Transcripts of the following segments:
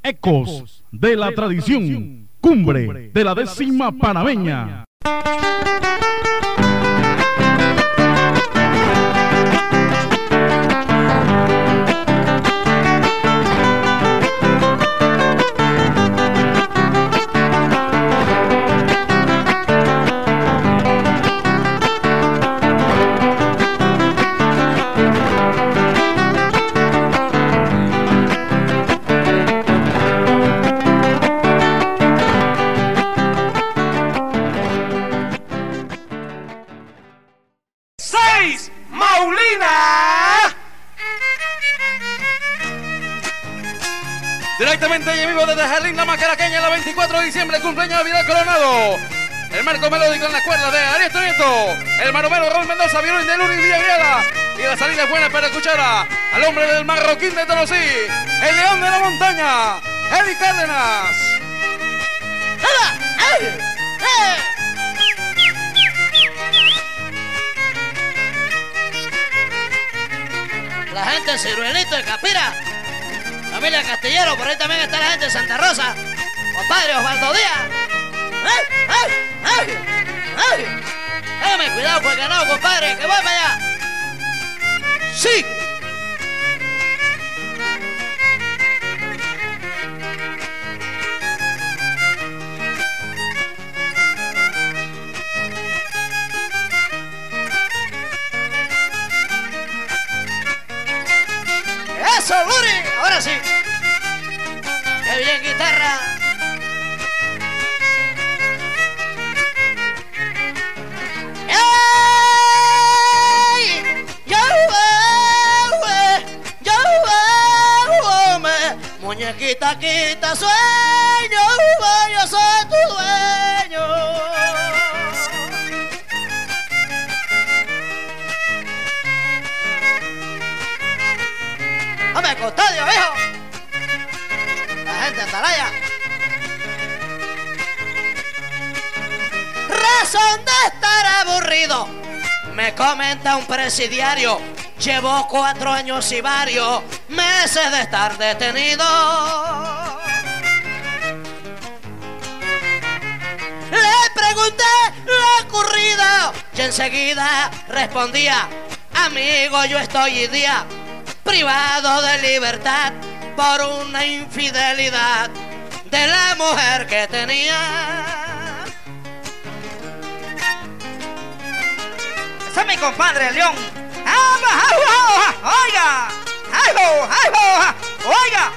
Ecos de la tradición, cumbre de la 10ª panameña. Directamente y en vivo desde Jardín La Macaraqueña, el 24 de diciembre, cumpleaños de Vidal Coronado. El marco melódico en la cuerda de Ariesto Nieto. El maromero Raúl Mendoza, violín de Luis Villarreal. Y la salida es buena para escuchar al hombre del Marroquín de Tonosí, el león de la montaña, Eddie Cárdenas. La gente de Ciruelito de Capira, familia Castillero, por ahí también está la gente de Santa Rosa, compadre Osvaldo Díaz. Hágame cuidado con el ganado, compadre, que voy para allá. ¡Sí! ¡Eso, Luri! Ahora sí. ¡Qué bien, guitarra! ¡Ey! Muñequita, quita sueño, yo soy tu dueño. ¡Hombre, custodio, viejo! La gente de Atalaya. Razón de estar aburrido, me comenta un presidiario. Llevo 4 años y varios meses de estar detenido. Le pregunté lo ocurrido y enseguida respondía: amigo, yo estoy hoy día privado de libertad por una infidelidad de la mujer que tenía. Ese es mi compadre León. Oiga, oiga.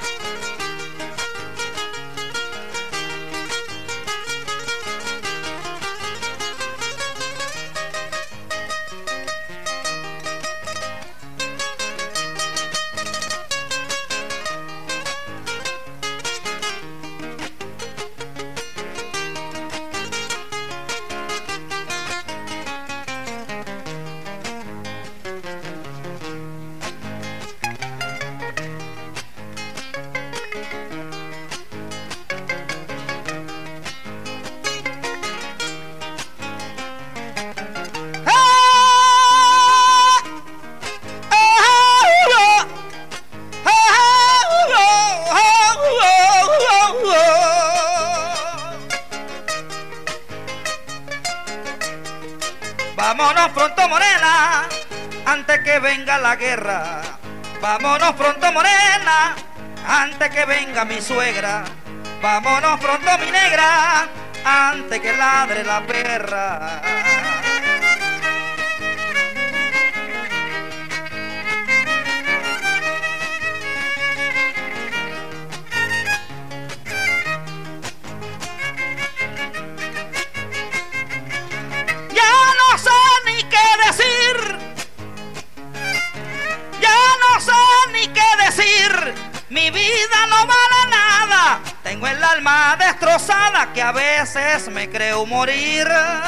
Vámonos pronto, morena, antes que venga la guerra. Vámonos pronto, morena, antes que venga mi suegra. Vámonos pronto, mi negra, antes que ladre la perra. Mi vida no vale nada, tengo el alma destrozada que a veces me creo morir.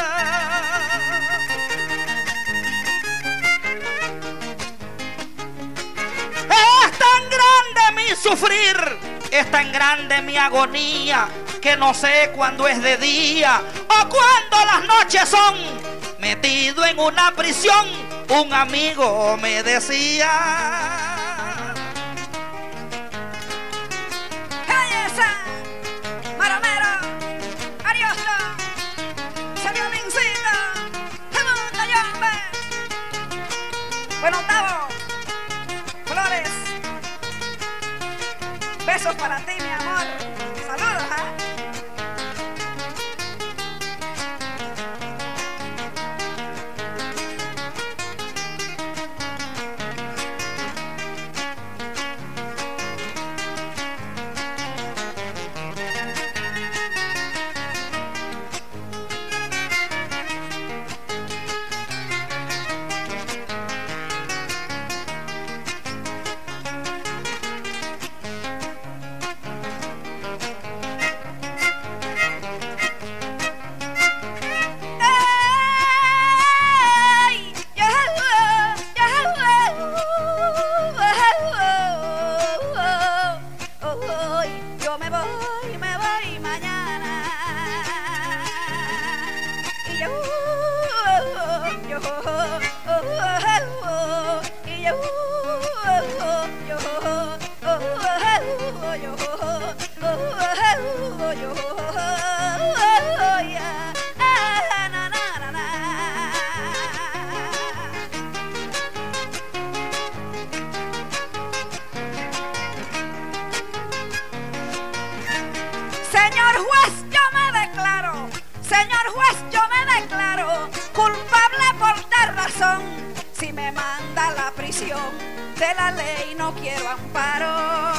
Es tan grande mi sufrir, es tan grande mi agonía, que no sé cuándo es de día o cuándo las noches son. Metido en una prisión, un amigo me decía: yo me voy mañana. Y yo, y yo, Señor juez, yo me declaro culpable por tal razón. Si me manda a la prisión, de la ley no quiero amparo.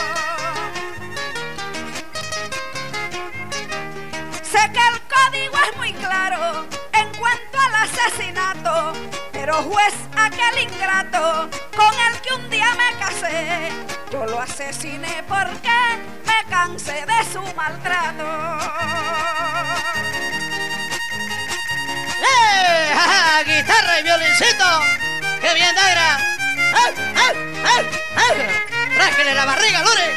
Sé que el código es muy claro en cuanto al asesinato, pero juez, aquel ingrato con el que un día me casé, yo lo asesiné porque me cansé de su maltrato. Guitarra y violincito, ¡qué bien, Dagra! ¡Rásquele la barriga, Lore!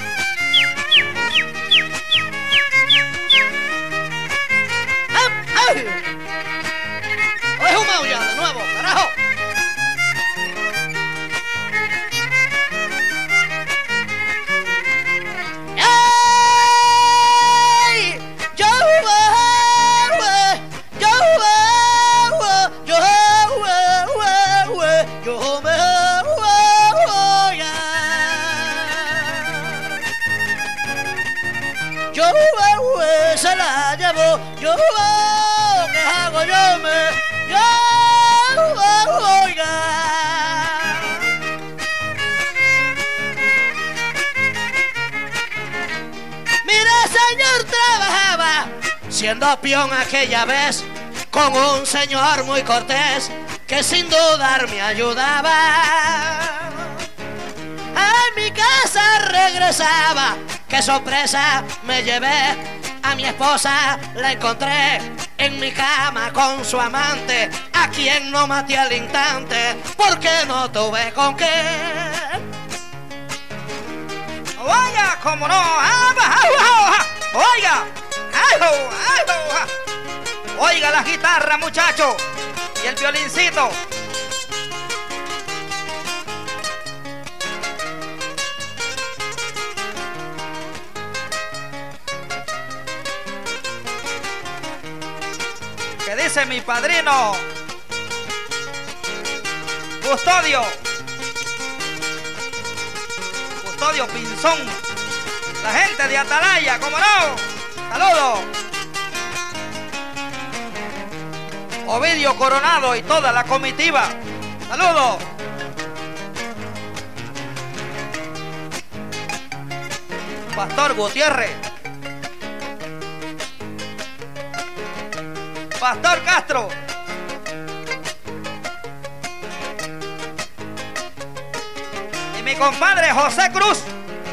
¡Es un maulla de nuevo, carajo! Se la llevo, yo, ¿qué hago? Oiga. Mire, señor, trabajaba siendo peón aquella vez con un señor muy cortés que sin dudar me ayudaba. A mi casa regresaba, qué sorpresa me llevé. A mi esposa la encontré en mi cama con su amante, a quien no maté al instante porque no tuve con qué. Oiga, cómo no, oiga, oiga la guitarra, muchacho, y el violincito. ¿Qué dice mi padrino? Custodio Pinzón, la gente de Atalaya, ¿cómo no? Saludos. Ovidio Coronado y toda la comitiva, saludos. Pastor Gutiérrez, Pastor Castro, y mi compadre José Cruz.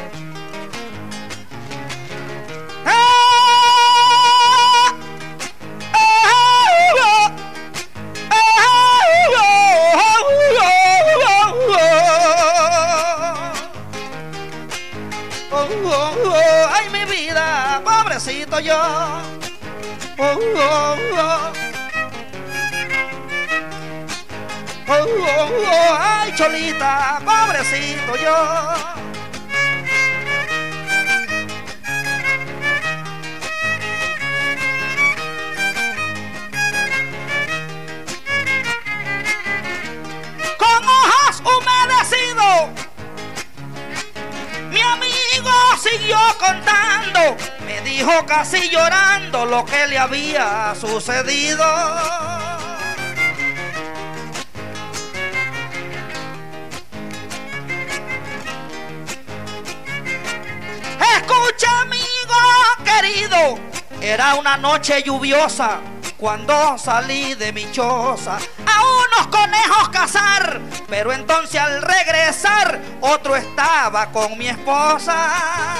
Ay, mi vida, pobrecito yo. Ay, Cholita, pobrecito yo. Con ojos humedecidos, mi amigo siguió contando. Me dijo casi llorando lo que le había sucedido. Escucha, amigo querido, era una noche lluviosa cuando salí de mi choza a unos conejos cazar, pero entonces al regresar otro estaba con mi esposa.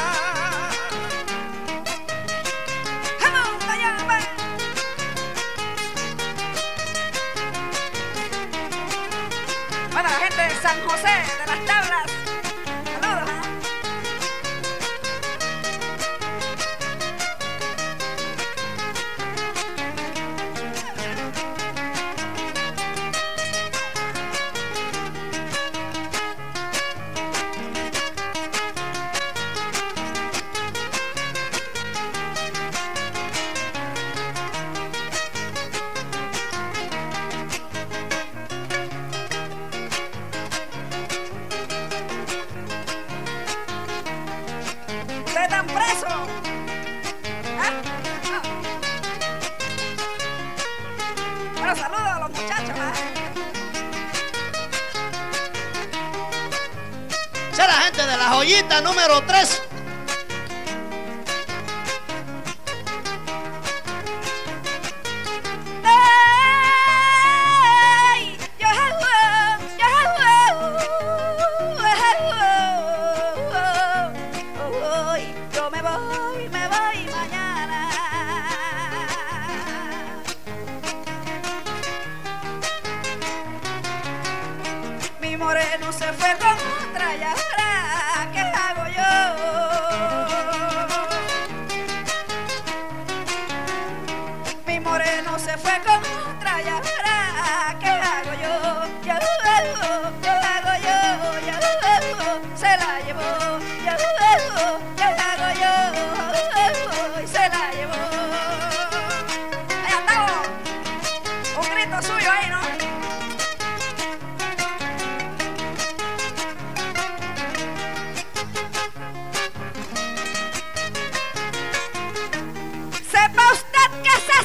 Para la gente de San José de las Tablas, saludos. de la joyita número 3. Yo me voy mañana. Mi moreno se fue con otra y ahora ¿qué hago yo? Mi moreno se fue con otra y ahora ¿qué hago yo? ¿Qué hago yo? Se la llevó. ¿Qué hago yo? Y se la llevó. Ahí andamos. Un grito suyo ahí, ¿no? Sepa usted que ese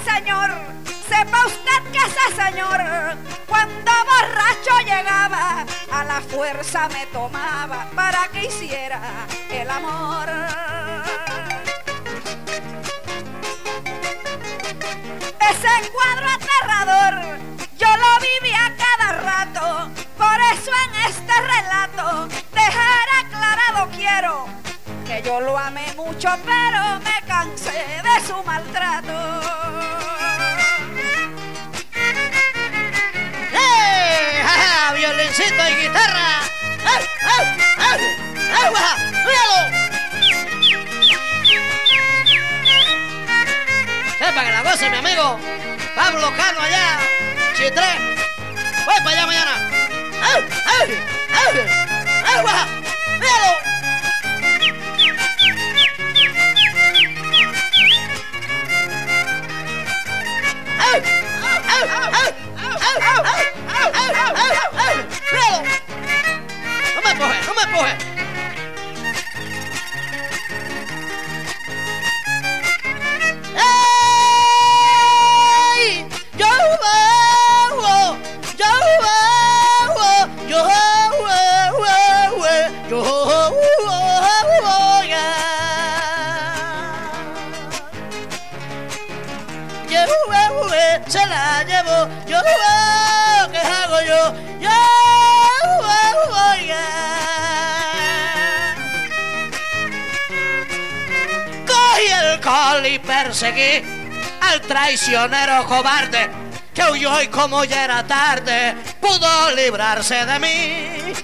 señor, cuando borracho llegaba, a la fuerza me tomaba para que hiciera el amor. Ese cuadro aterrador, yo lo viví a cada rato, por eso en este relato dejar aclarado quiero que yo lo amé mucho, pero me cansé de su maltrato. Violincito y guitarra. ¡Míralo! Sepa que la goce, mi amigo Pablo Cano allá, Chitré. Voy para allá mañana. ¡Míralo! No me empuje. ¡Ey! Yo se la llevo, ¿qué hago yo? Cogí el col y perseguí al traicionero cobarde que huyó y como ya era tarde pudo librarse de mí.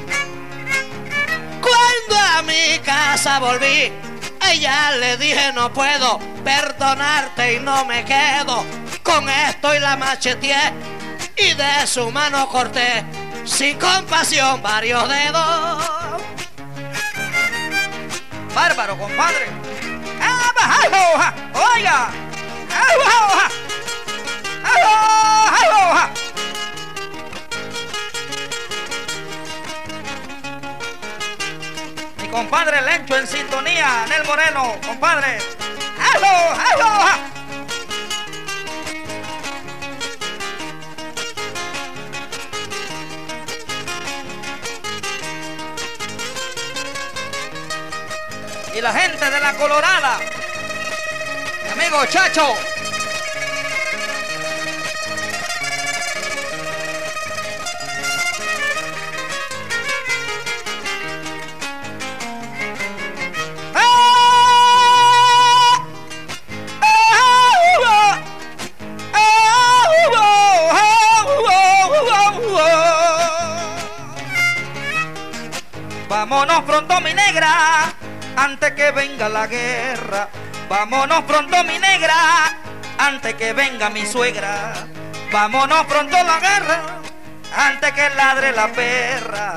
Cuando a mi casa volví, ella le dije no puedo perdonarte y no me quedo con esto, y la macheteé y de su mano corté sin compasión varios dedos. Bárbaro, compadre. Oiga. Mi compadre Lencho en sintonía, Nel Moreno, compadre. Y la gente de la Colorada, mi amigo Chacho. Vámonos pronto, mi negra, antes que venga la guerra. Vámonos pronto, mi negra, antes que venga mi suegra. Vámonos pronto a la guerra, antes que ladre la perra.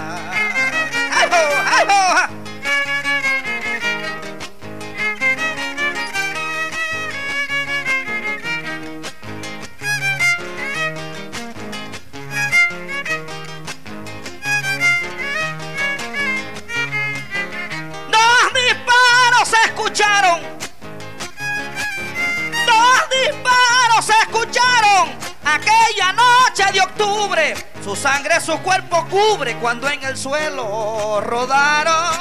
Dos disparos se escucharon aquella noche de octubre. Su sangre su cuerpo cubre cuando en el suelo rodaron.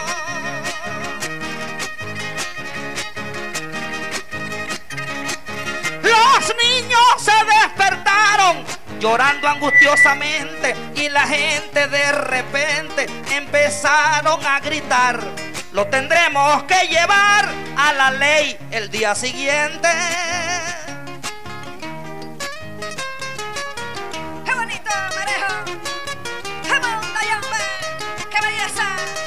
Los niños se despertaron llorando angustiosamente y la gente de repente empezaron a gritar: lo tendremos que llevar a la ley el día siguiente. ¡Qué bonito, Marejo! ¡Qué bonito, hombre! ¡Qué belleza!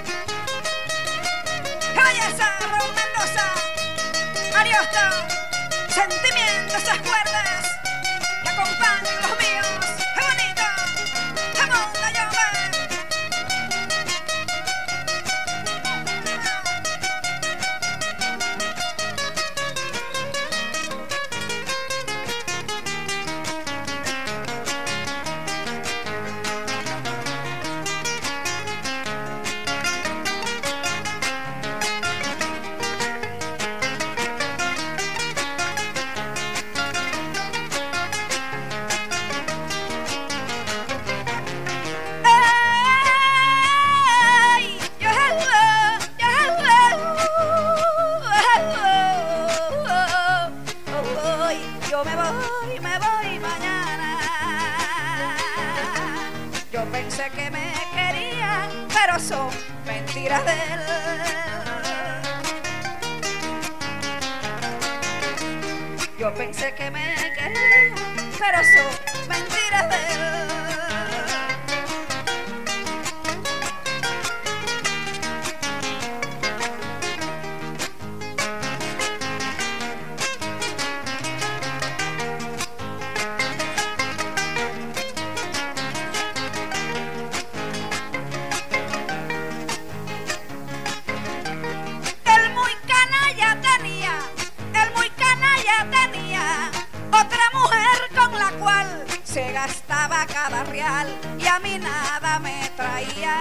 ¡Qué belleza, Raúl Mendoza! Ariosto, sentimientos, esas cuerdas que acompañan los míos. ¡Qué bonito! ¡Qué bonito, hombre! Yo me voy mañana. Yo pensé que me querían, pero son mentiras de él. Yo pensé que me querían, pero son mentiras de él. Se gastaba cada real y a mí nada me traía.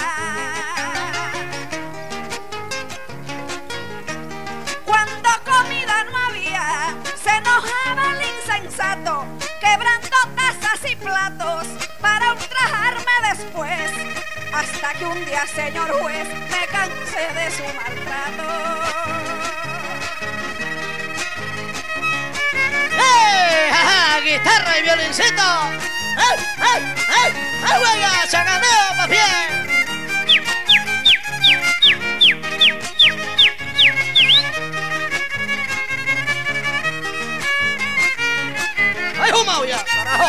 Cuando comida no había, se enojaba el insensato, quebrando tazas y platos para ultrajarme después. Hasta que un día, señor juez, me cansé de su maltrato. Guitarra y violincito. Juega, chacaneo, más bien. ¡Ay, humao ya, carajo!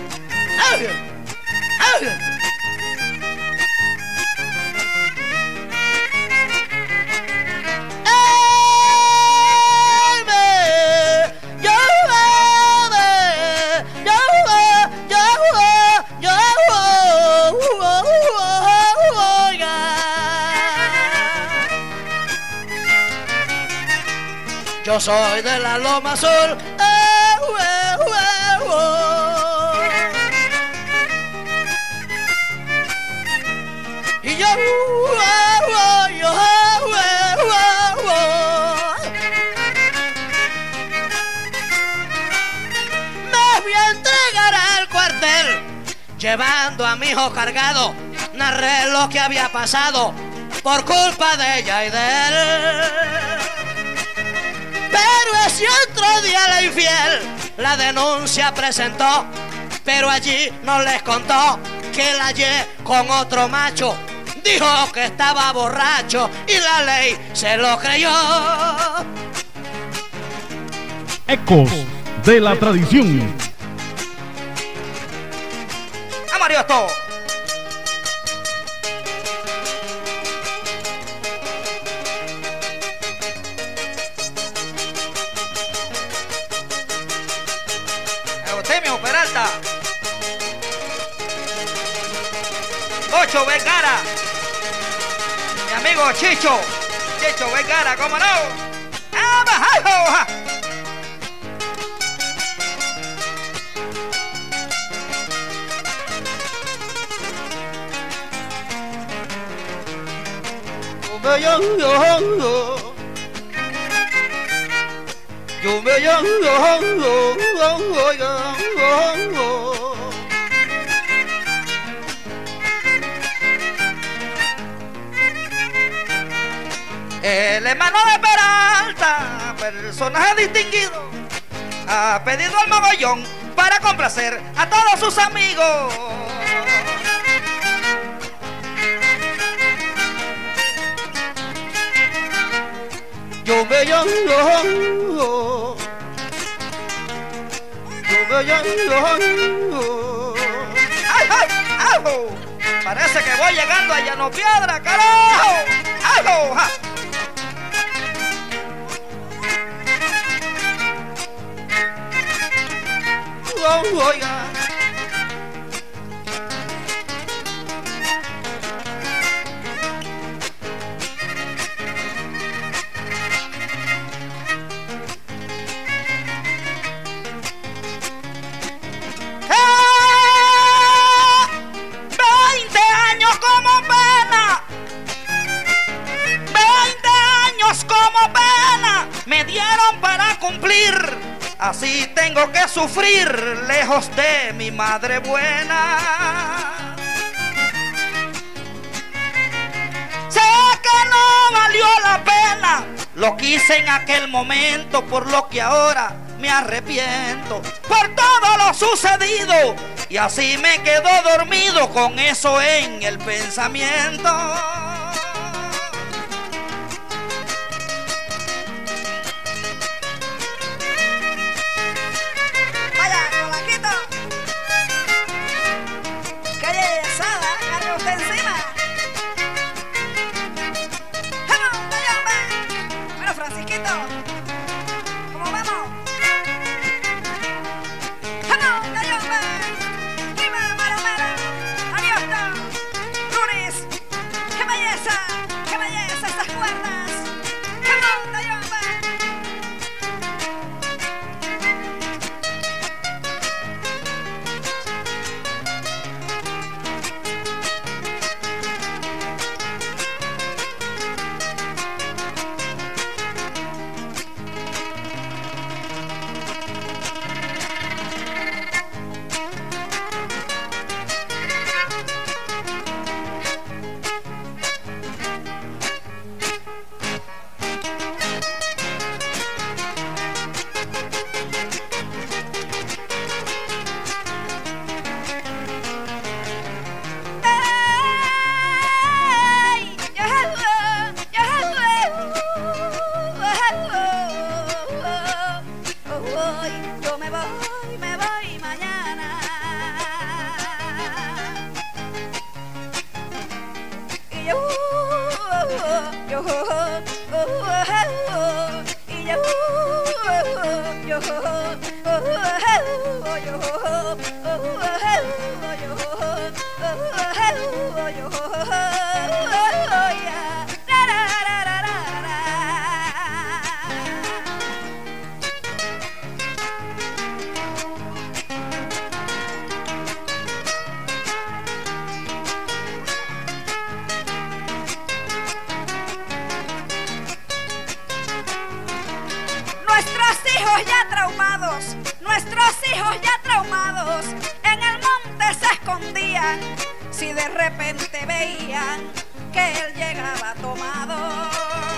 Yo soy de la Loma Azul. Y yo, me voy a entregar al cuartel, llevando a mi hijo cargado. Narré lo que había pasado por culpa de ella y de él. Pero ese otro día la infiel la denuncia presentó, pero allí no les contó que la hallé con otro macho. Dijo que estaba borracho y la ley se lo creyó. Ecos de la tradición. Amariosto. Eutemio Peralta. Ocho Vergara. Mi amigo Chicho Vergara, ¿cómo no? ¡Ah, personaje distinguido ha pedido al mogollón para complacer a todos sus amigos. Yo me llamo, ¡ay, ay, ajo! Parece que voy llegando a Llano Piedra, carajo. ¡Ajo! ¡Ja! Oiga. Así tengo que sufrir lejos de mi madre buena. Sé que no valió la pena lo que hice en aquel momento, por lo que ahora me arrepiento por todo lo sucedido, y así me quedo dormido con eso en el pensamiento. Nuestros hijos ya traumados en el monte se escondían si de repente veían que él llegaba tomado.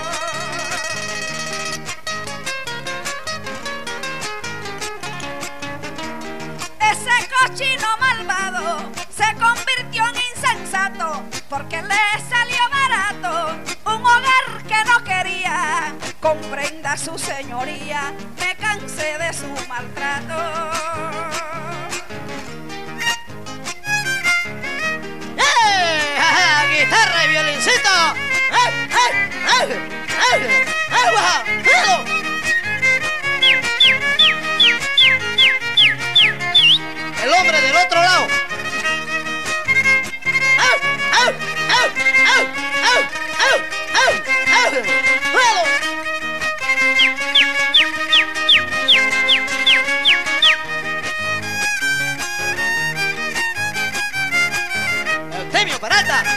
Ese cochino malvado se convirtió en insensato porque le salió barato un hogar que no quería. Comprenda su señoría, me cansé de su maltrato. Guitarra y violincito. El hombre del otro lado. Eutemio Parata.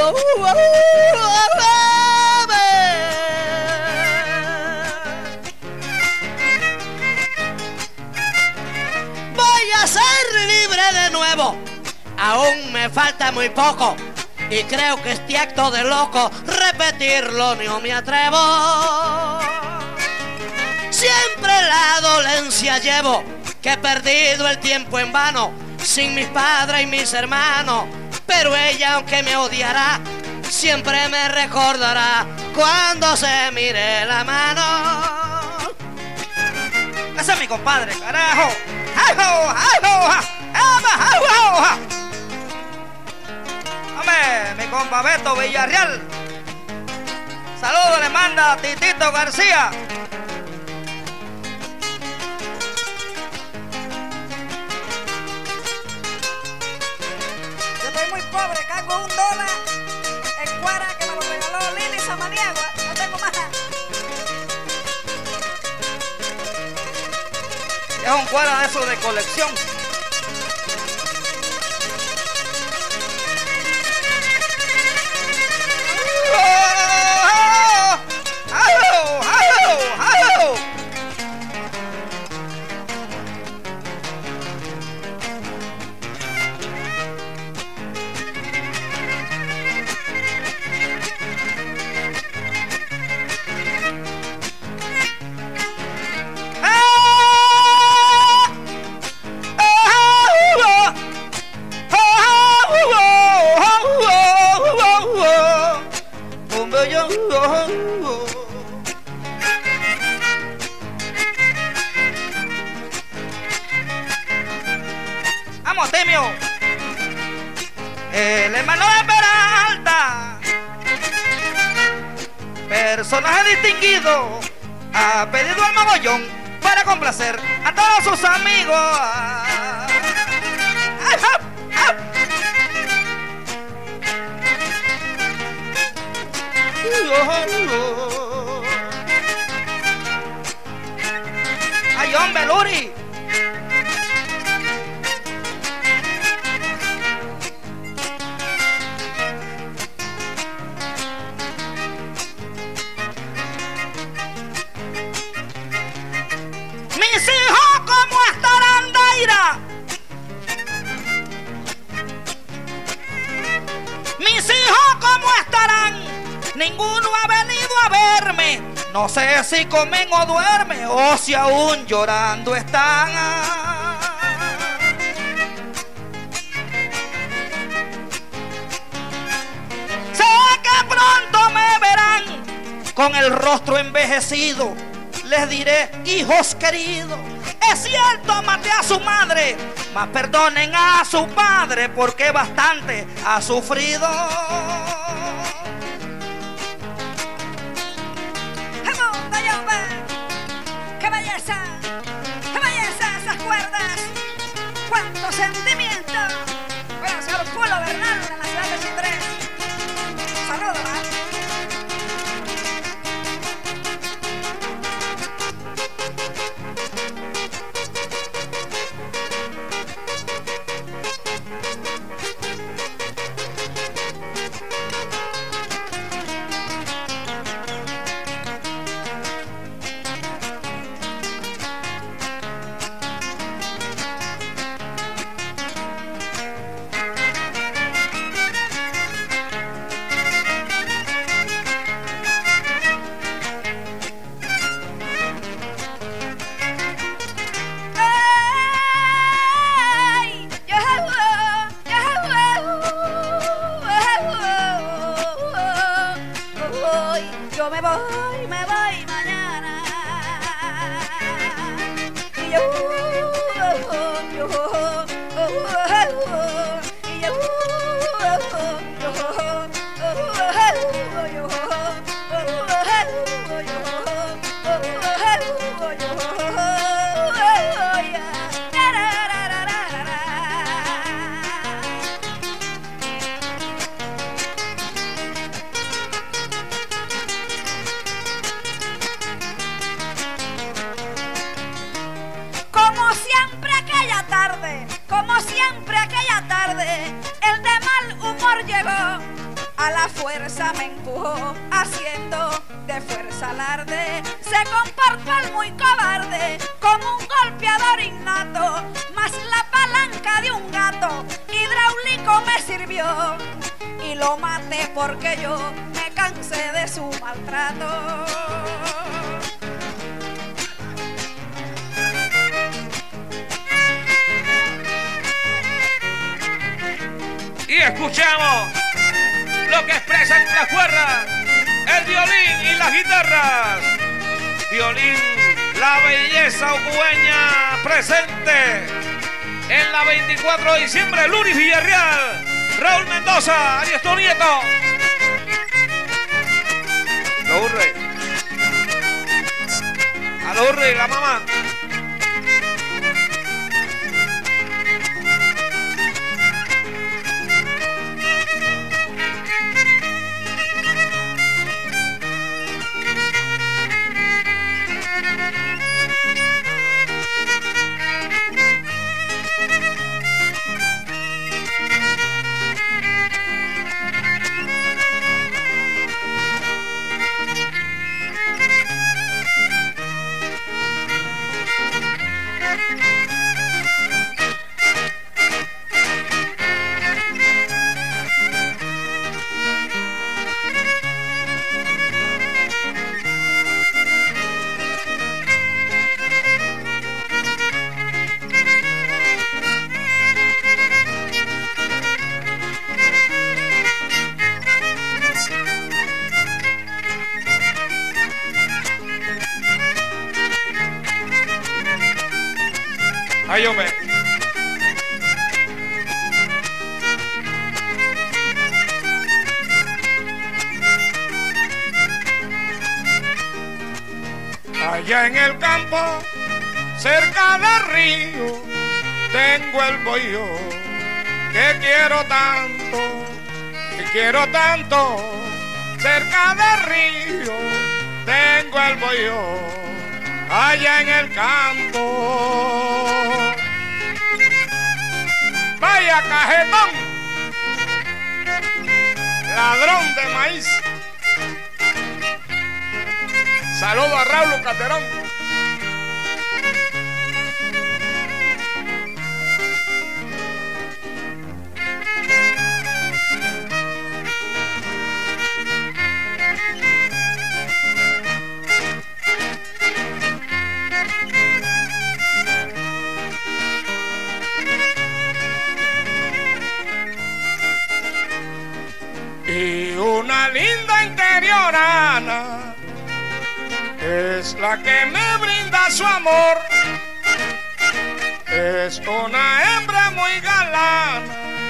Voy a ser libre de nuevo. Aún me falta muy poco y creo que este acto de loco repetirlo no me atrevo. Siempre la dolencia llevo, que he perdido el tiempo en vano, sin mis padres y mis hermanos. Pero ella, aunque me odiará, siempre me recordará cuando se mire la mano. Ese es mi compadre, carajo. Hombre, mi compa Beto Villarreal. Saludos le manda Titito García. Yo estoy muy pobre, cargo $1 en cuara que me lo regaló Lili Samaniegua. No tengo más nada. Es un cuadro de esos de colección. Vamos, Temio. El hermano de Peralta, personaje distinguido, ha pedido al mogollón para complacer a todos sus amigos. ¡Ay, hombre, Luri! Mis hijos, ¿cómo estarán, Daira? Mis hijos, ¿cómo estarán? Ninguno ha venido a verme. No sé si comen o duermen o si aún llorando están. Sé que pronto me verán con el rostro envejecido. Les diré, hijos queridos, es cierto, maté a su madre, mas perdonen a su padre porque bastante ha sufrido. ¡Qué belleza! ¡Qué belleza esas cuerdas! ¡Cuánto sentimiento! Bueno, señor Pulo Bernal de la ciudad de Chitré. Saludos, yo me voy mañana. Y como siempre aquella tarde, el de mal humor llegó a la fuerza me empujó, haciendo de fuerza alarde. Se comportó el muy cobarde, como un golpeador innato, mas la palanca de un gato hidráulico me sirvió. Y lo maté porque yo me cansé de su maltrato. Y escuchamos lo que expresan las cuerdas, el violín y las guitarras. Violín, la belleza ocueña presente en la 24 de diciembre, Luris Villarreal, Raúl Mendoza, Ariesto Nieto. Lo urre. A lo urre, la mamá. Ay, hombre. Allá en el campo, cerca del río, tengo el bohío que quiero tanto. Cerca del río, tengo el bohío allá en el campo. Vaya cajetón, ladrón de maíz. Saludo a Raúl Caterón. Y una linda interiorana es la que me brinda su amor. Es una hembra muy galana,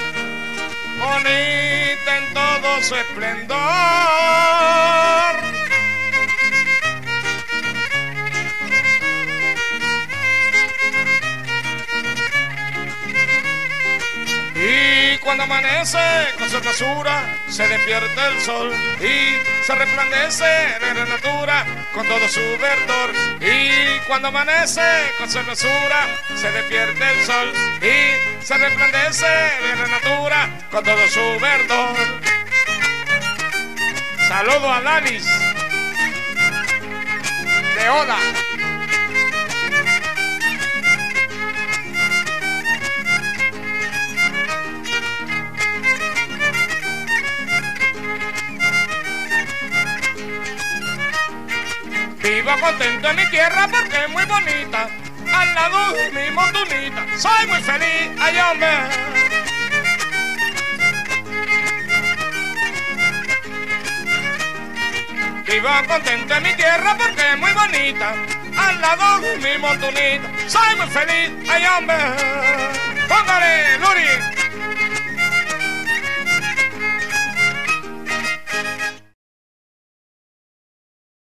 bonita en todo su esplendor. Y cuando amanece con su hermosura se despierta el sol y se resplandece de hermosura con todo su verdor. Y cuando amanece con su hermosura se despierta el sol y se resplandece de hermosura con todo su verdor. Saludo a Lanis de Oda. Vivo contento en mi tierra porque es muy bonita, al lado de mi montunita, soy muy feliz, ay hombre. Vivo contento en mi tierra porque es muy bonita, al lado de mi montunita, soy muy feliz, ay hombre.